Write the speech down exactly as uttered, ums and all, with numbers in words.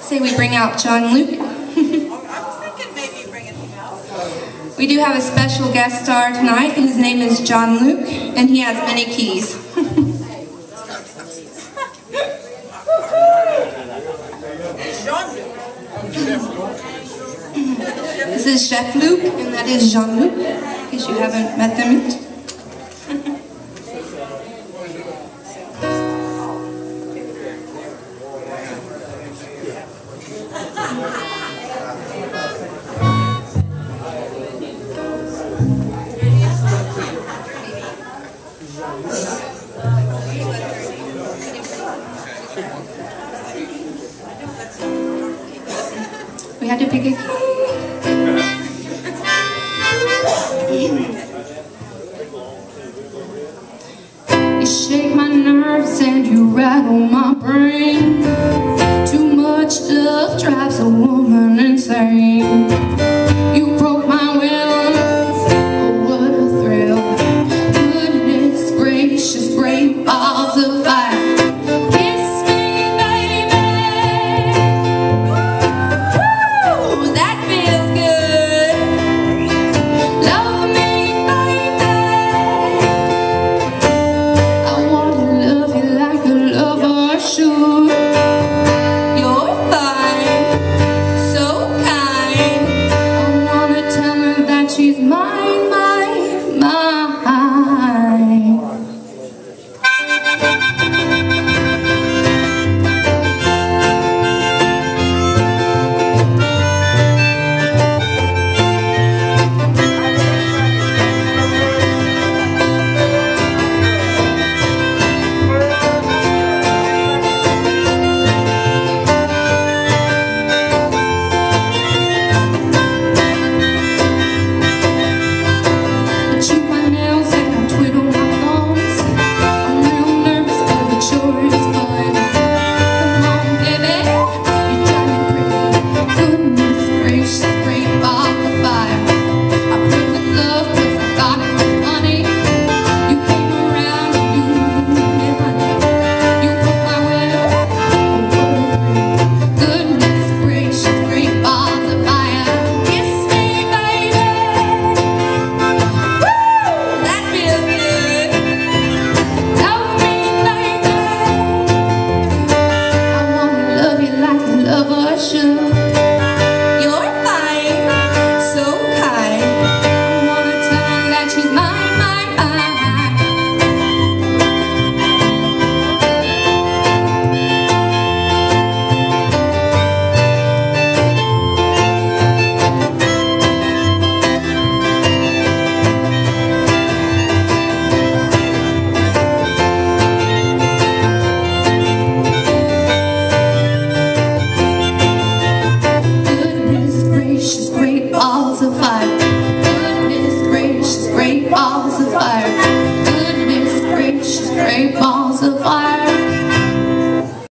say we bring out Jon Luc. I was thinking maybe bringing him out. We do have a special guest star tonight. His name is Jon Luc, and he has many keys. This is Chef Luc, and that is Jon Luc, in case you haven't met them yet. We had to pick a key.